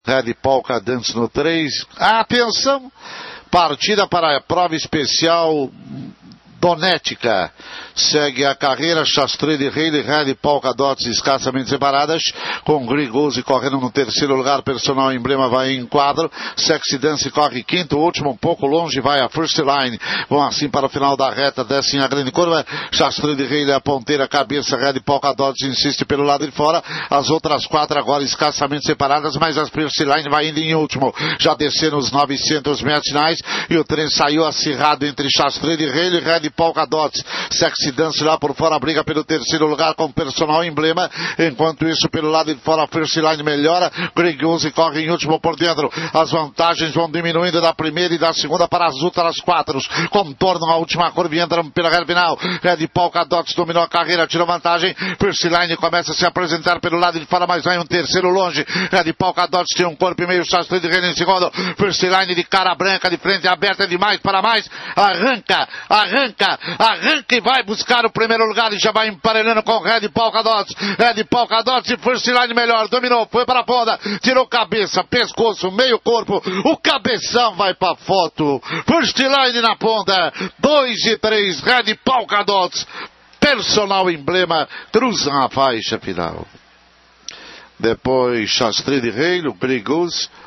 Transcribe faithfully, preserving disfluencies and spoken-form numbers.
Red Polka Dance no três. Atenção! Partida para a prova especial Donética. Segue a carreira Chastre de Rei e Red Polka Dots escassamente separadas, com Grigose correndo no terceiro lugar, Personal Emblema vai em quadro, Sexy Dance corre quinto, último um pouco longe vai a First Line, vão assim para o final da reta, descem a grande curva, Chastre de Rei é a ponteira, cabeça, Red Polka Dots insiste pelo lado de fora, as outras quatro agora escassamente separadas, mas a First Line vai indo em último, já descendo os novecentos metros finais, e o trem saiu acirrado entre Chastre de Rei e Red Polka Dots. Sexy Dance lá por fora briga pelo terceiro lugar com Personal Emblema, enquanto isso pelo lado de fora a First Line melhora, Grigose corre em último por dentro, as vantagens vão diminuindo da primeira e da segunda para as outras quatro, contornam a última curva e entram pela reta final, Red Polka Dots dominou a carreira, tirou vantagem, First Line começa a se apresentar pelo lado de fora, mas vai um terceiro longe, Red Polka Dots tem um corpo e meio, Chastre de Rei em segundo, First Line de cara branca, de frente aberta, demais para mais, arranca, arranca, arranca e vai buscar o primeiro lugar e já vai emparelhando com Red Polka Dots, Red Polka Dots e First Line melhor, dominou, foi para a ponta, tirou cabeça, pescoço, meio corpo, o cabeção vai para foto, First Line na ponta, dois e três, Red Polka Dots, Personal Emblema, cruzam a faixa final. Depois Chastre de Rei, o Grigose,